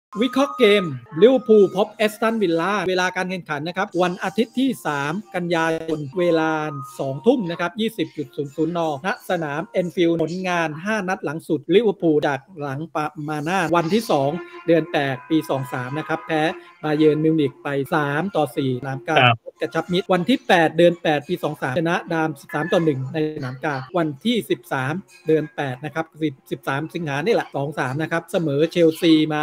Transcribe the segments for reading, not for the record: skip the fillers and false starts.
วิเคราะห์เกมลิเวอร์พูลพบแอสตันวิลล่าเวลาการแข่งขันนะครับวันอาทิตย์ที่3กันยายนเวลา2 ทุ่มนะครับ 20.00 น.ณสนามแอนฟิลด์ผลงาน5นัดหลังสุดลิเวอร์พูลจากหลังปามาน่าวันที่2เดือน8ปี23นะครับแพ้บาเยิร์นมิวนิกไป3-4สนามกลางกระชับมิตรวันที่8เดือน8ปี23ชนะดาม3-1ในสนามกลางวันที่13เดือน8นะครับ13สิงหาคมนี่แหละ 2-3 นะครับเสมอเชลซีมา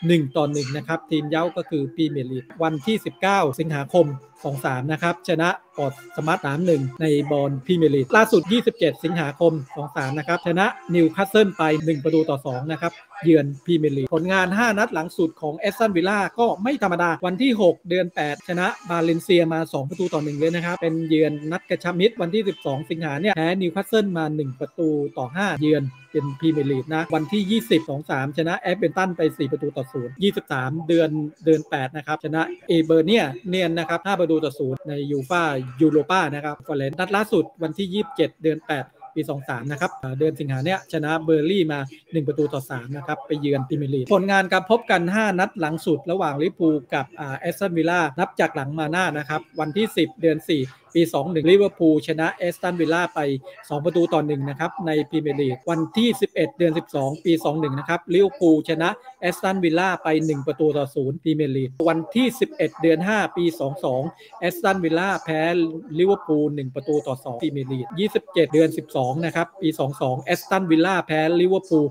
1-1นะครับทีมเย้าก็คือพรีเมียร์ลีกวันที่19สิงหาคม23นะครับชนะพอร์ตสมาร์ท 3-1 ในบอลพรีเมียร์ลีกล่าสุด27สิงหาคม23นะครับชนะนิวคาสเซิลไป1-2นะครับเยือนพรีเมียร์ลีกผลงาน5นัดหลังสุดของแอสตันวิลล่าก็ไม่ธรรมดาวันที่6เดือน8ชนะบาเลนเซียมา2-1เลยนะครับเป็นเยือนนัดกระชับมิตรวันที่12สิงหาเนี่ยแพ้นิวคาสเซิลมา1-5เยือนเป็นพรีเมียร์ลีกนะวันที่20-3ชนะแอฟเวนตันไป4-0 23เดือน8นะครับชนะเอเบอร์เนียนนะครับ5-0ในยูฟ่ายูโรป้านะครับฟอเรนซ์นัดล่าสุดวันที่27เดือน8ปี23นะครับเดือนสิงหาเนี่ยชนะเบอร์ลี่มา1-3นะครับไปเยือนพรีเมียร์ลีกผลงานการพบกัน5นัดหลังสุดระหว่างลิเวอร์พูลกับแอสตันวิลล่านับจากหลังมาน่านะครับวันที่10เดือน4ปี21ลิเวอร์พูลชนะแอสตันวิลล่าไป2-1นะครับในพรีเมียร์ลีกวันที่11เดือน12ปี21นะครับลิเวอร์พูลชนะแอสตันวิลล่าไป1-0พรีเมียร์ลีกวันที่11เดือน5ปี22แอสตันวิลล่าแพ้ลิเวอร์พูล1-2พรีเมียร์ลีก27เดือน12นะครับปี22แอสตันวิลล่าแพ้ลิเวอร์พูล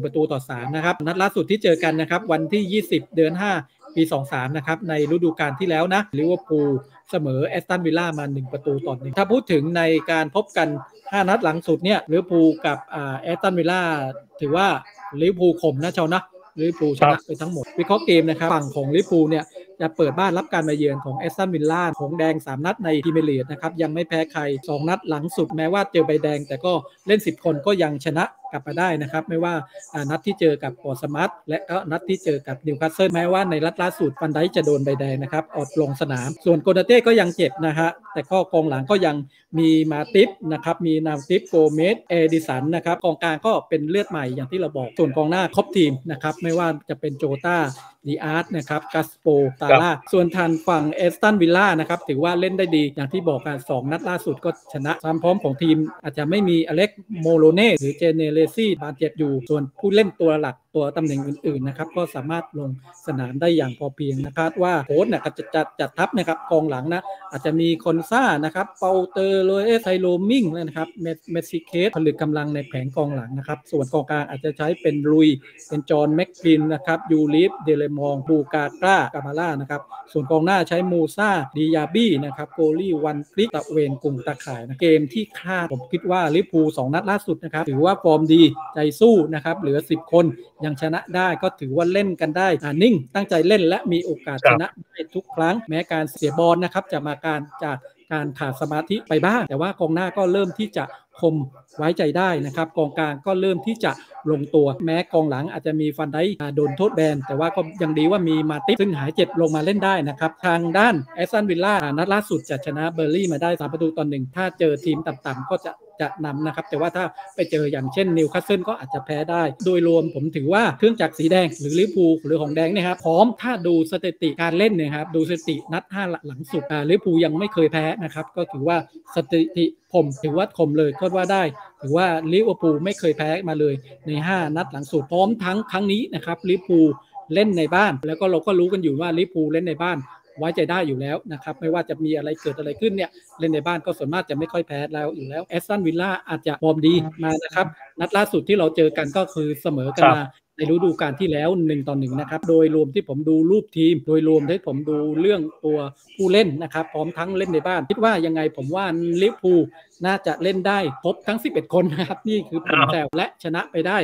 1-3นะครับนัดล่าสุดที่เจอกันนะครับวันที่20เดือน5ปี23นะครับในฤดูกาลที่แล้วนะลิเวอร์พูลเสมอแอสตันวิลล่ามา1-1ถ้าพูดถึงในการพบกัน5นัดหลังสุดเนี่ยลิเวอร์พูลกับแอสตันวิลล่าถือว่าลิเวอร์พูลข่มนะเจ้านะลิเวอร์พูลชนะไปทั้งหมดวิเคราะห์เกมนะครับฝั่งของลิเวอร์พูลเนี่ยจะเปิดบ้านรับการมาเยือนของแอสตันวิลล่าของแดง3นัดในพรีเมียร์ลีกนะครับยังไม่แพ้ใคร2นัดหลังสุดแม้ว่าเจอใบแดงแต่ก็เล่น10คนก็ยังชนะกลับมาได้นะครับไม่ว่านัดที่เจอกับพอร์ตสมาร์ทและก็นัดที่เจอกับนิวคาสเซิลแม้ว่าในนัดล่าสุดฟันไดจะโดนใบแดงนะครับอดลงสนามส่วนโกนาเต้ก็ยังเจ็บนะฮะแต่ก็กองหลังก็ยังมีมาติฟนะครับมีนาติฟโกเมสเอดิสันนะครับกองกลางก็เป็นเลือดใหม่อย่างที่เราบอกส่วนกองหน้าครบทีมนะครับไม่ว่าจะเป็นโจต้าดีอาร์ตนะครับกัสโปตาล่าส่วนทางฝั่งแอสตันวิลล่านะครับถือว่าเล่นได้ดีอย่างที่บอกกัน2นัดล่าสุดก็ชนะความพร้อมของทีมอาจจะไม่มีอเล็กโมโลเน่หรือเจเนเรซี่บาดเจ็บอยู่ส่วนผู้เล่นตัวหลักตัวตำแหน่งอื่นๆนะครับก็สามารถลงสนามได้อย่างพอเพียงนะครับว่าโค้ชเนี่ยจะจัดทัพนะครับกองหลังนะอาจจะมีคอนซ่านะครับเปาเตอร์โรเอสไทโลมิงนะครับเมสซิเคสผลึกกำลังในแผงกองหลังนะครับส่วนกองกลางอาจจะใช้เป็นลุยเป็นจอห์นแม็กกินนะครับยูริฟเดเลมองบูกาก้ากามาล่านะครับส่วนกองหน้าใช้มูซาดิยาบี้นะครับโกลี่วันคลิกตะเวนกลุ่มตะข่ายนะเกมที่คาดผมคิดว่าลิเวอร์พูล2นัดล่าสุดนะครับถือว่าฟอร์มดีใจสู้นะครับเหลือ10คนยังชนะได้ก็ถือว่าเล่นกันได้นิ่งตั้งใจเล่นและมีโอกาสชนะได้ทุกครั้งแม้การเสียบอลนะครับจะมาจากการขาดสมาธิไปบ้างแต่ว่ากองหน้าก็เริ่มที่จะคมไว้ใจได้นะครับกองกลางก็เริ่มที่จะลงตัวแม้กองหลังอาจจะมีฟันไดโดนโทษแบนแต่ว่าก็ยังดีว่ามีมาติฟซึ่งหายเจ็บลงมาเล่นได้นะครับทางด้านแอสตันวิลล่านัดล่าสุดจะชนะเบอร์ลี่มาได้3-1ถ้าเจอทีมต่ำๆก็จะนำนะครับแต่ว่าถ้าไปเจออย่างเช่นนิวคาสเซิลก็อาจจะแพ้ได้โดยรวมผมถือว่าเครื่องจักรสีแดงหรือลิเวอร์พูลหรือของแดงเนี่ยครับพร้อมถ้าดูสถิติการเล่นเนี่ยครับดูสถิตินัด5หลังสุดลิเวอร์พูลยังไม่เคยแพ้นะครับก็ถือว่าสถิติผมถือว่าคมเลยก็ว่าได้ถือว่าลิเวอร์พูลไม่เคยแพ้มาเลยใน5นัดหลังสุดพร้อมทั้งครั้งนี้นะครับลิเวอร์พูลเล่นในบ้านแล้วก็เราก็รู้กันอยู่ว่าลิเวอร์พูลเล่นในบ้านไว้ใจได้อยู่แล้วนะครับไม่ว่าจะมีอะไรเกิดอะไรขึ้นเนี่ยเล่นในบ้านก็ส่วนมากจะไม่ค่อยแพ้แล้วอยู่แล้วแอสตันวิลล่าอาจจะฟอร์มดีมานะครับนัดล่าสุดที่เราเจอกันก็คือเสมอกันมาในฤดูกาลที่แล้ว1-1นะครับโดยรวมที่ผมดูรูปทีมโดยรวมที่ผมดูเรื่องตัวผู้เล่นนะครับพร้อมทั้งเล่นในบ้านคิดว่ายังไงผมว่าลิเวอร์พูลน่าจะเล่นได้ครบทั้ง11คนนะครับนี่คือผลแซวและชนะไปได้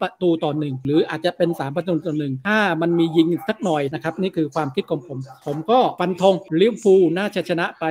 2-1หรืออาจจะเป็น3-1ถ้ามันมียิงสักหน่อยนะครับนี่คือความคิดของผมก็ฟันธงลิเวอร์พูลน่าจะชนะไป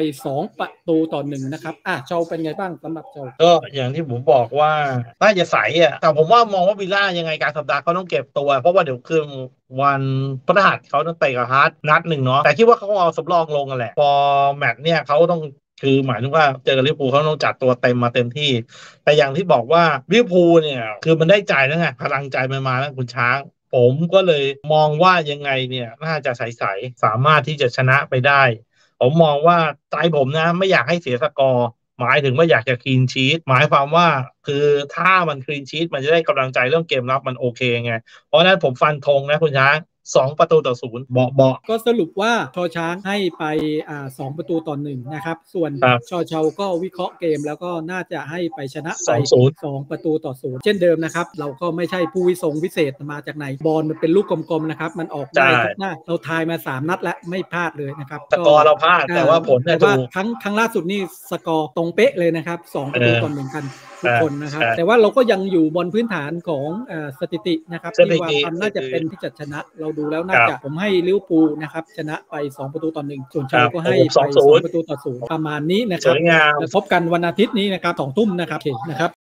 2-1นะครับเจ้าเป็นไงบ้างสำหรับเจ้าก็อย่างที่ผมบอกว่าน่าจะใสแต่ผมว่ามองว่าวิลล่ายังไงการสัปดาห์เขาต้องเก็บตัวเพราะว่าเดี๋ยวคือวันพฤหัสเขาต้องเตะกับฮาร์ดนัดหนึ่งเนาะแต่คิดว่าเขาเอาสำรองลงกันแหละพอแมตช์เนี่ยเขาต้องคือหมายถึงว่าเจอกับลิเวอร์พูลเขาต้องจัดตัวเต็มมาเต็มที่แต่อย่างที่บอกว่าลิเวอร์พูลเนี่ยคือมันได้ใจแล้วไงพลังใจมันมาแล้วคุณช้างผมก็เลยมองว่ายังไงเนี่ยน่าจะใสๆสามารถที่จะชนะไปได้ผมมองว่าใจผมนะไม่อยากให้เสียสกอร์หมายถึงว่าอยากจะคลีนชีทหมายความว่าคือถ้ามันคลีนชีทมันจะได้กำลังใจเรื่องเกมรับมันโอเคไงเพราะนั้นผมฟันธงนะคุณช้าง2-0เบาก็สรุปว่าชอช้างให้ไป2-1นะครับส่วนชอเชาก็วิเคราะห์เกมแล้วก็น่าจะให้ไปชนะไป2-0เช่นเดิมนะครับเราก็ไม่ใช่ผู้วิเศษมาจากไหนบอลมันเป็นลูกกลมๆนะครับมันออกได้ทุกหน้าเราทายมา3นัดแล้วไม่พลาดเลยนะครับสกอร์เราพลาดแต่ว่าผลเนี่ยถูกครั้งล่าสุดนี่สกอร์ตรงเป๊ะเลยนะครับ2-1กันทุกคนนะครับแต่ว่าเราก็ยังอยู่บนพื้นฐานของสถิตินะครับที่ว่าน่าจะเป็นที่จะชนะเราดูแล้วน่าจะผมให้ลิเวอร์พูลนะครับชนะไป2-1ส่วนชาวก็ให้ไป2-0ประมาณนี้นะครับแล้วพบกันวันอาทิตย์นี้นะครับ20:00 นนะครับ